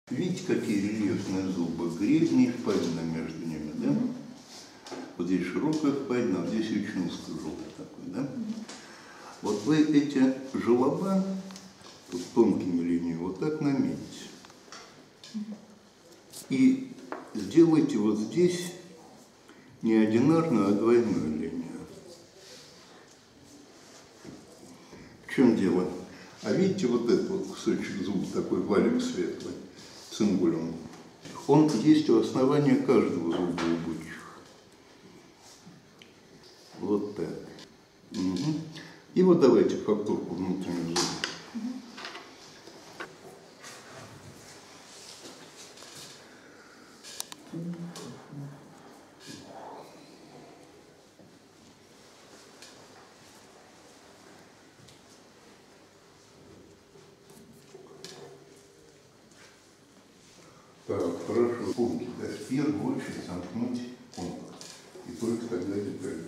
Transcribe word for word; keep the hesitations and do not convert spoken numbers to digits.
Видите, какие рельефные зубы? Гребни и впадина между ними, да? Mm-hmm. Вот здесь широкая впадина, а здесь очень узкий желоб такой, да? Mm-hmm. Вот вы эти желоба вот тонкими линиями вот так наметьте. Mm-hmm. И сделайте вот здесь не одинарную, а двойную линию. В чем дело? А видите вот этот вот кусочек зуба, такой валик светлый, цингулем, он есть у основания каждого зуба у бычьих. Вот так. Угу. И вот давайте повторку внутренних зубов. Так, хорошо. Помните, да, в первую очередь замкнуть контур. И только тогда деталь.